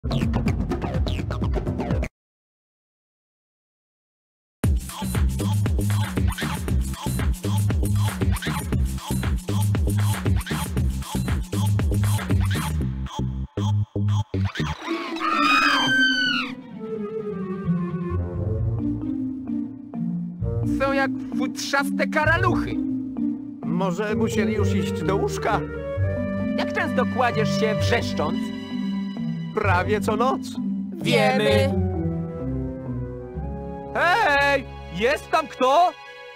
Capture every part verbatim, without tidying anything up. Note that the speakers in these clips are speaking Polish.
Są jak futrzaste karaluchy. Może musieli już iść do łóżka? Jak często kładziesz się wrzeszcząc? Prawie co noc. Wiemy. Hej! Jest tam kto?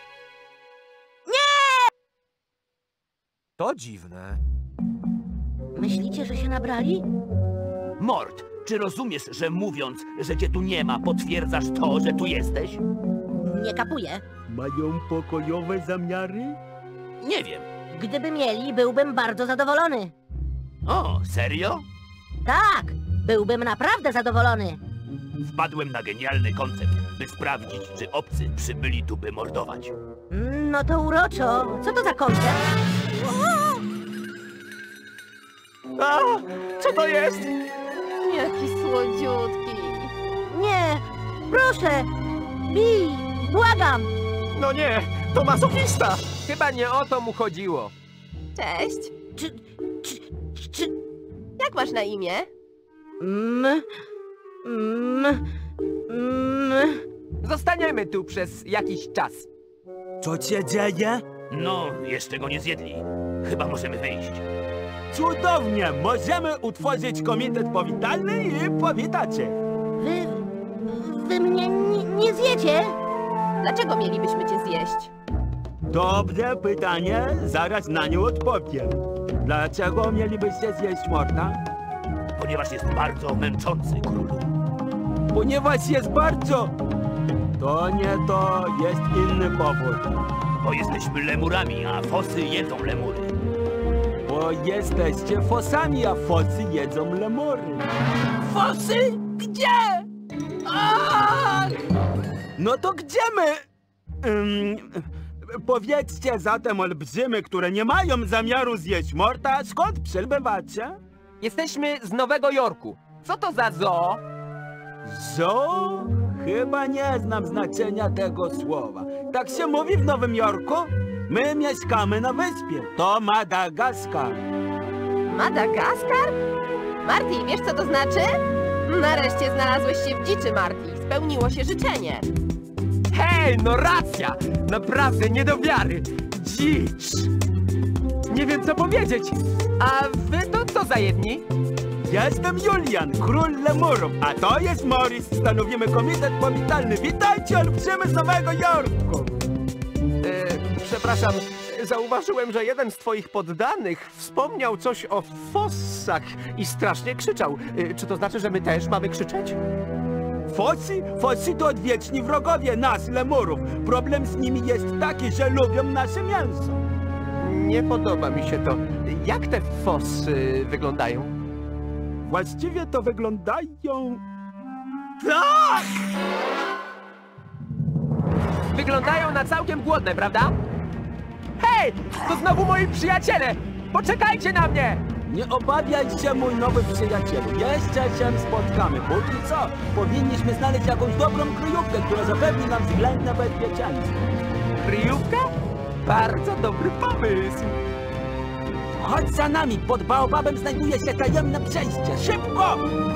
Nie! To dziwne. Myślicie, że się nabrali? Mort, czy rozumiesz, że mówiąc, że cię tu nie ma, potwierdzasz to, że tu jesteś? Nie kapuję. Mają pokojowe zamiary? Nie wiem. Gdyby mieli, byłbym bardzo zadowolony. O, serio? Tak, byłbym naprawdę zadowolony. Wpadłem na genialny koncept, by sprawdzić, czy obcy przybyli tu, by mordować. No to uroczo. Co to za koncept? A, co to jest? Jaki słodziutki. Nie, proszę. Bij, błagam. No nie, to masochista! Chyba nie o to mu chodziło. Cześć. Czy, czy, czy... Jak masz na imię? Mm, mm, mm. Zostaniemy tu przez jakiś czas. Co się dzieje? No, jeszcze go nie zjedli. Chyba możemy wyjść. Cudownie! Możemy utworzyć komitet powitalny i powitać się. Wy, wy mnie nie, nie zjecie? Dlaczego mielibyśmy cię zjeść? Dobre pytanie, zaraz na nie odpowiem. Dlaczego mielibyście zjeść Morta? Ponieważ jest bardzo męczący, królu. Ponieważ jest bardzo... To nie to, jest inny powód. Bo jesteśmy lemurami, a fosy jedzą lemury. Bo jesteście fosami, a fosy jedzą lemury. Fosy? Gdzie? Aaaa! No to gdzie my... Ym, powiedzcie zatem olbrzymy, które nie mają zamiaru zjeść Morta, skąd przybywacie? Jesteśmy z Nowego Jorku. Co to za zoo? Zoo? Chyba nie znam znaczenia tego słowa. Tak się mówi w Nowym Jorku? My mieszkamy na wyspie. To Madagaskar. Madagaskar? Marty, wiesz co to znaczy? Nareszcie znalazłeś się w dziczy, Marty. Spełniło się życzenie. Hej, no racja! Naprawdę nie do wiary. Dzicz! Nie wiem co powiedzieć. A wy to co za jedni? Jestem Julian, król lemurów, a to jest Morris. Stanowimy komitet powitalny. Witajcie, olbrzymy z Nowego Jorku. E, przepraszam, zauważyłem, że jeden z twoich poddanych wspomniał coś o fossach i strasznie krzyczał. E, czy to znaczy, że my też mamy krzyczeć? Fosy? Fosy to odwieczni wrogowie nas, lemurów. Problem z nimi jest taki, że lubią nasze mięso. Nie podoba mi się to. Jak te fossy wyglądają? Właściwie to wyglądają... Tak! Wyglądają na całkiem głodne, prawda? Hej! To znowu moi przyjaciele! Poczekajcie na mnie! Nie obawiaj się, mój nowy przyjacielu. Jeszcze się spotkamy. Póki co, powinniśmy znaleźć jakąś dobrą kryjówkę, która zapewni nam względne bezpieczeństwo. Kryjówka? Bardzo dobry pomysł! Chodź za nami, pod baobabem znajduje się tajemne przejście. Szybko!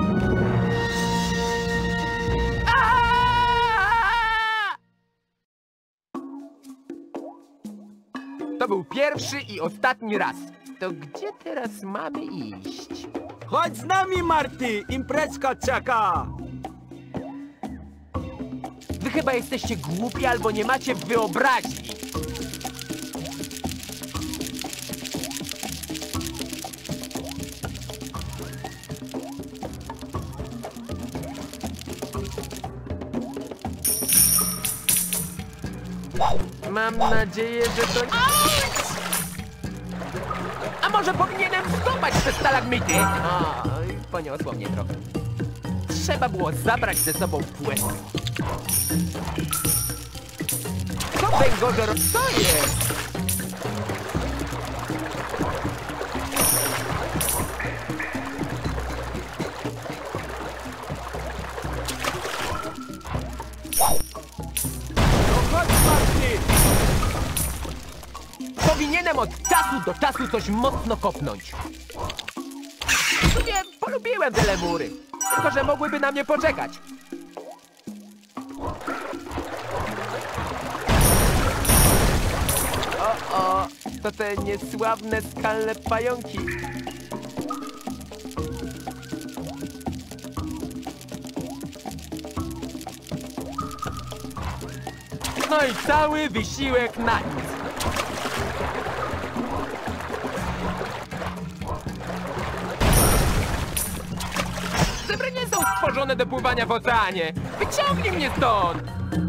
To był pierwszy i ostatni raz. To gdzie teraz mamy iść? Chodź z nami, Marty! Imprezka czeka! Wy chyba jesteście głupi albo nie macie wyobraźni. Mam nadzieję, że to... A może powinienem skopać te stalagmity? O, poniosło mnie trochę. Trzeba było zabrać ze sobą płetwę. Co węgorze robi? Co jest? Lubiłem od czasu do czasu coś mocno kopnąć. W sumie polubiłem te lemury, tylko że mogłyby na mnie poczekać. O, o, to te niesławne skalne pająki. No i cały wysiłek na nic. Zebry nie są stworzone do pływania w oceanie. Wyciągnij mnie stąd!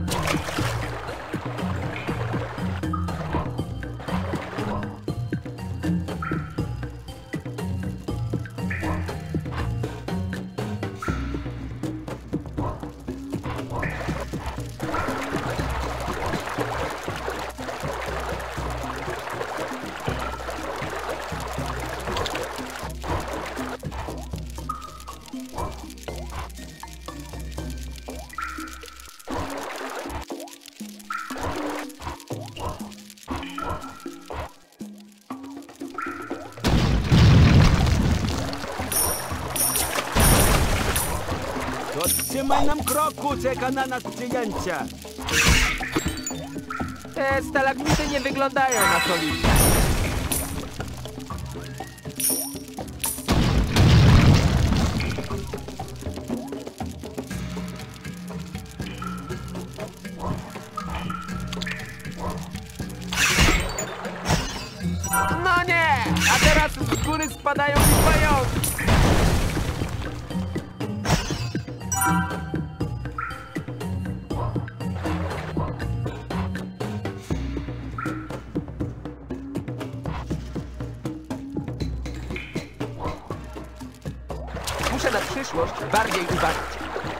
Trzymaj nam kroku, czeka na nas przyjęcie. Te stalagmity nie wyglądają na solidne. No nie! A teraz z góry spadają mi pająki! Muszę na przyszłość bardziej uważać.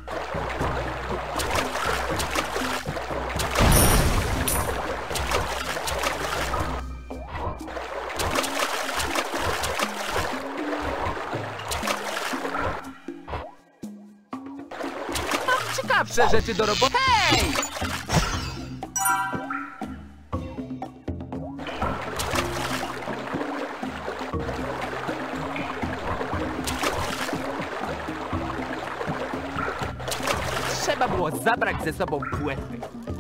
Mam ciekawsze rzeczy do roboty. Hej! Trzeba było zabrać ze sobą płetwy.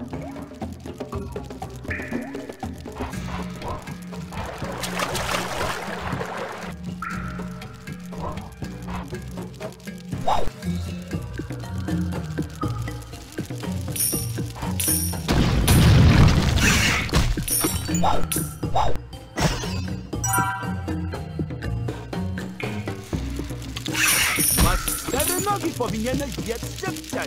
Masz cztery nogi, powinieneś biec szybciej.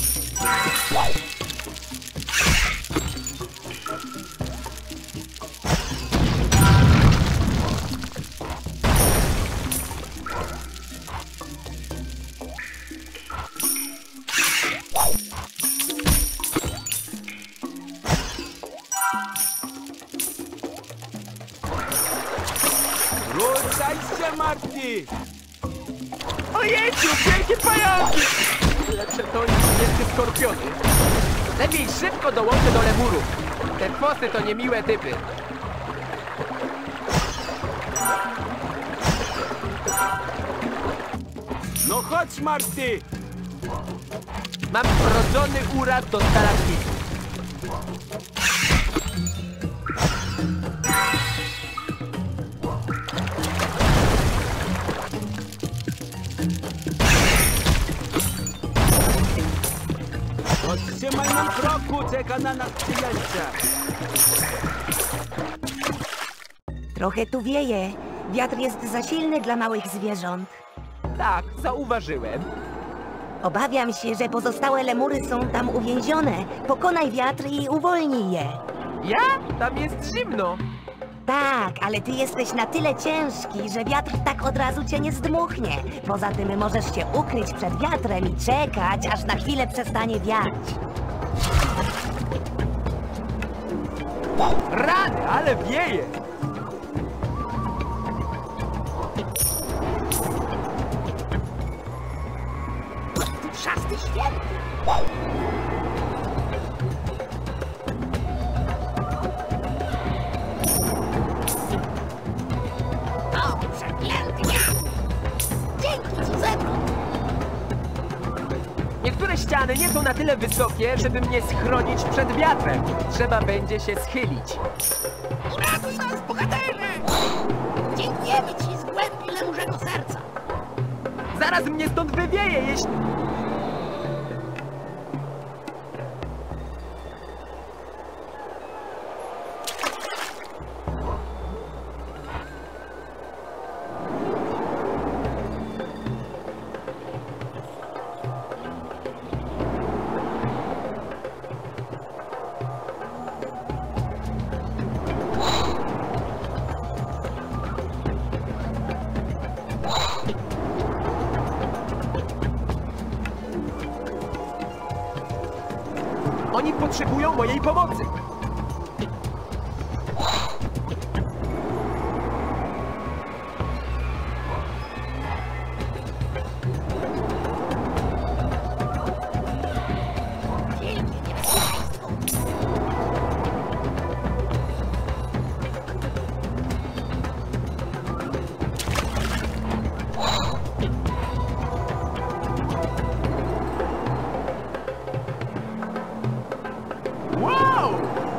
Ruszaj się, Marty! Ojejciu, wielkie pająki! Lepsze to niż wielkie skorpiony. Lepiej szybko dołączę do lemurów. Te fosy to niemiłe typy. No chodź, Marty! Mam wrodzony uraz do stalagmitów. Trzymaj nam kroku, czeka na nas przyjęcie. Trochę tu wieje. Wiatr jest za silny dla małych zwierząt. Tak, zauważyłem. Obawiam się, że pozostałe lemury są tam uwięzione. Pokonaj wiatr i uwolnij je. Ja? Tam jest zimno. Tak, ale ty jesteś na tyle ciężki, że wiatr tak od razu cię nie zdmuchnie. Poza tym możesz się ukryć przed wiatrem i czekać, aż na chwilę przestanie wiać. Rany, ale wieje. Trzasty świetny! Niektóre ściany nie są na tyle wysokie, żeby mnie schronić przed wiatrem. Trzeba będzie się schylić. Uratuj nas, bohaterze! Dziękujemy ci z głębi lemurzego serca. Zaraz mnie stąd wywieje, jeśli... Oni potrzebują mojej pomocy. Wow!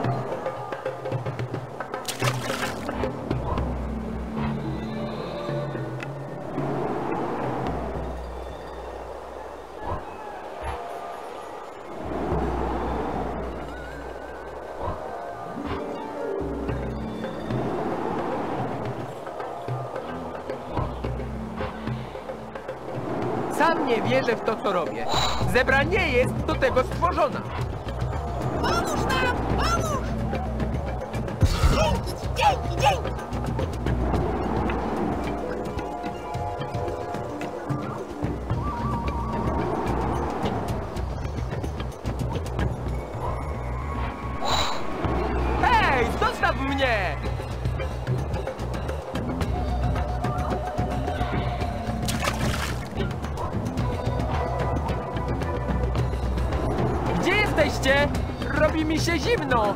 Sam nie wierzę w to, co robię. Zebra nie jest do tego stworzona. Pomóż nam! Pomóż! Dzięki ci, dzięki, dzięki! Hej, zostaw mnie! Gdzie jesteście? Robi mi się zimno!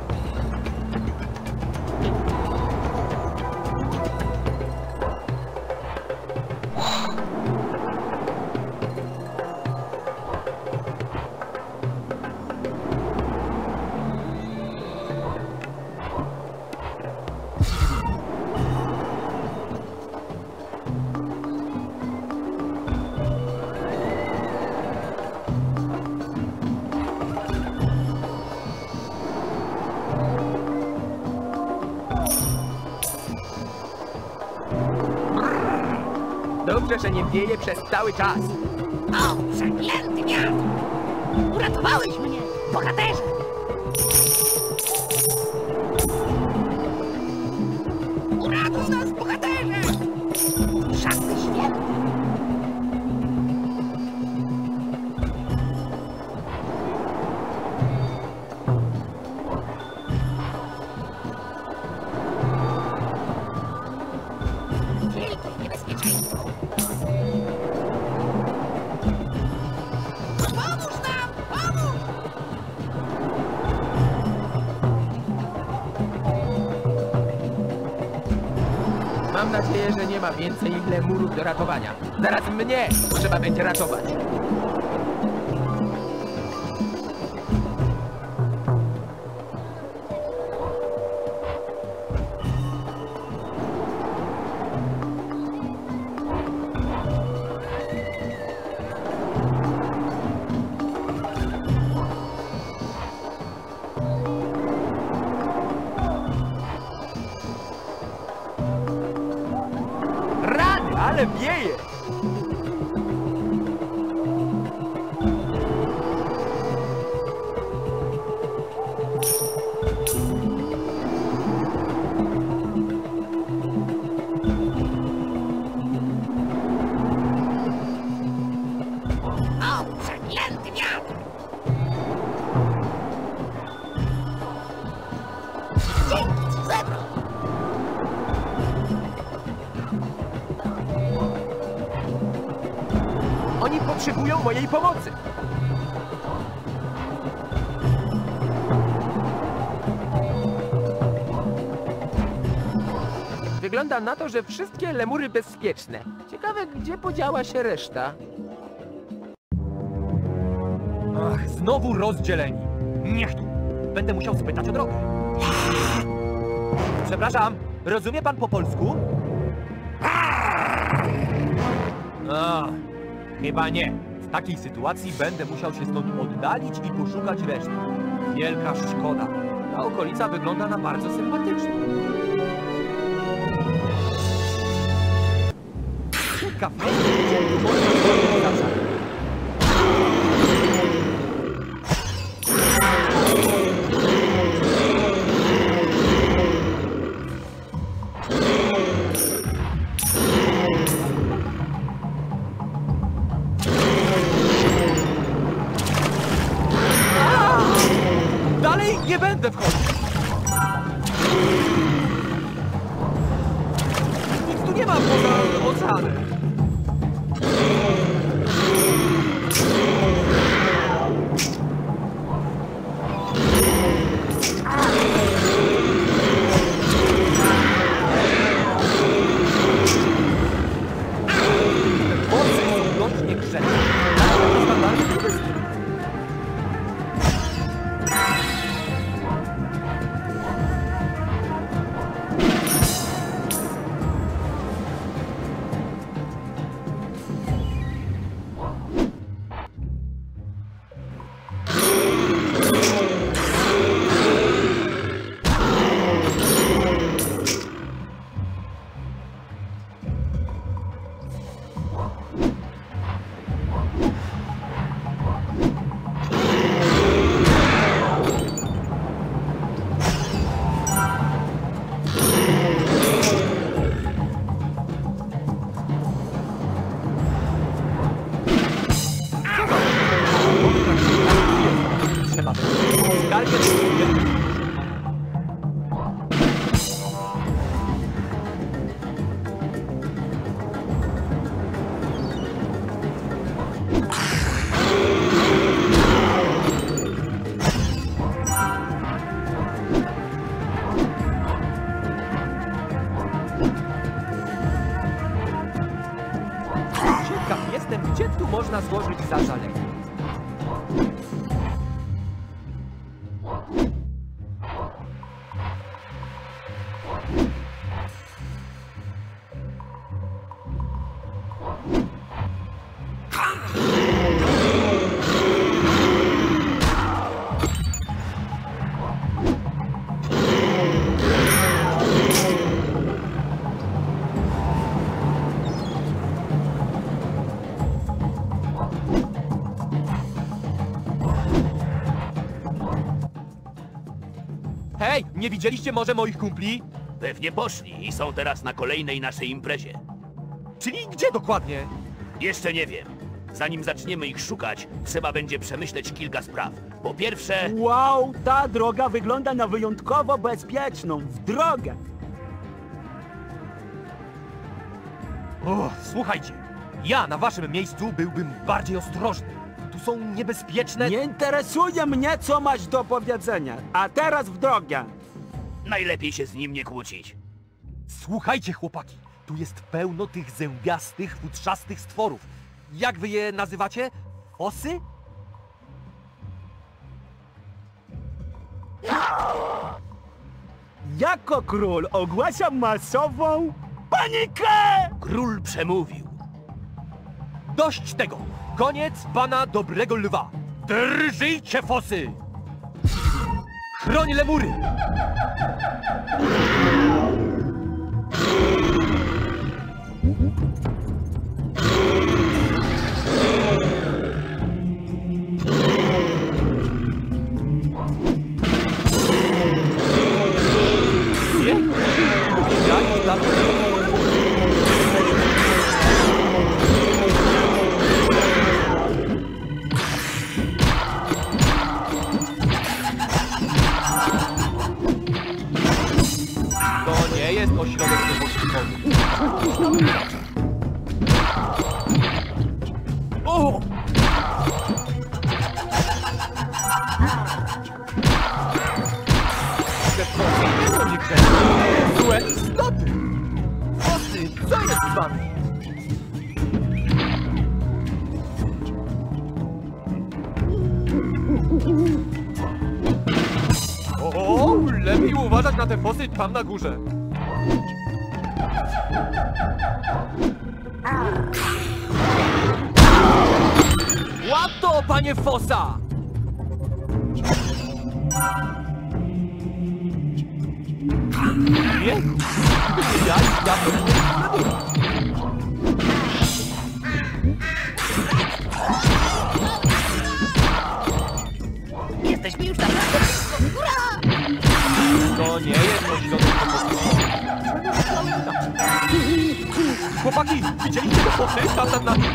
Dobrze, że nie wieje przez cały czas. O, przeklęty wiatr! Uratowałeś mnie, bohaterze! Uratuj nas, bohaterze! Szanse świetne! Wielkie niebezpieczeństwo! Pomóż nam! Pomóż! Mam nadzieję, że nie ma więcej lemurów do ratowania. Zaraz mnie trzeba będzie ratować. Rany, ale wieje! O, przeklęty wiatr! Dzięki ci, zebro! Oni potrzebują mojej pomocy. Wygląda na to, że wszystkie lemury bezpieczne. Ciekawe, gdzie podziała się reszta. Ach, znowu rozdzieleni. Niech tu. Będę musiał spytać o drogę. Przepraszam, rozumie pan po polsku? A, chyba nie. W takiej sytuacji będę musiał się stąd oddalić i poszukać reszty. Wielka szkoda. Ta okolica wygląda na bardzo sympatyczną. Ciekaw jestem, gdzie tu można zrobić zaczep. Dalej nie będę wchodzić! Nic tu nie ma poza oceanem. Wody są wyłącznie grzeczne. To standardy turystów. Trzeba będzie skargę do siebie. Ciekaw jestem, gdzie tu można złożyć zażalenie. Hej, nie widzieliście może moich kumpli? Pewnie poszli i są teraz na kolejnej naszej imprezie. Czyli gdzie dokładnie? Jeszcze nie wiem. Zanim zaczniemy ich szukać, trzeba będzie przemyśleć kilka spraw. Po pierwsze... Wow, ta droga wygląda na wyjątkowo bezpieczną. W drogę! O, słuchajcie, ja na waszym miejscu byłbym bardziej ostrożny. Tu są niebezpieczne... Nie interesuje mnie, co masz do powiedzenia. A teraz w drogę! Najlepiej się z nim nie kłócić. Słuchajcie, chłopaki, tu jest pełno tych zębiastych, futrzastych stworów. Jak wy je nazywacie? Osy? Jako król ogłaszam masową panikę! Król przemówił. Dość tego! Koniec pana dobrego lwa! Drżyjcie, fosy! Chroń lemury! Jejku, ja już dawno... To nie jest ośrodek wypoczynkowy. O! Te fosy nie są niegrzeczne. Złe istoty! Fosy, co jest z wami? O, lepiej uważać na te fosy tam na górze. Łap to, panie Fosa! Nie? Ja ich dawno nie toleruję. Jesteśmy już naprawdę blisko. Hurra! To nie jest możliwe. Chłopaki, widzieliście te fosy tam nad nami?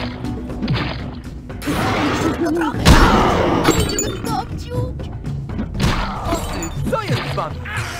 No trochę. Będziemy w kopciu. Fosy, co jest z wami?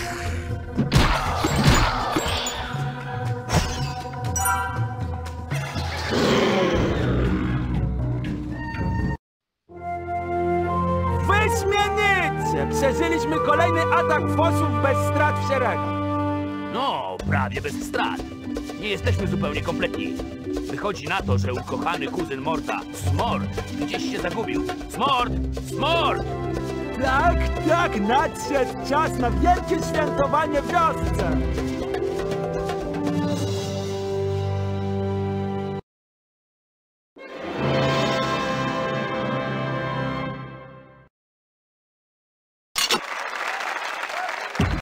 Wyśmienicie! Przeżyliśmy kolejny atak fosów bez strat w szeregach. No, prawie bez strat. Nie jesteśmy zupełnie kompletni. Wychodzi na to, że ukochany kuzyn Morta, Smort, gdzieś się zagubił. Smort! Smort! Tak, tak, nadszedł czas na wielkie świętowanie w wiosce.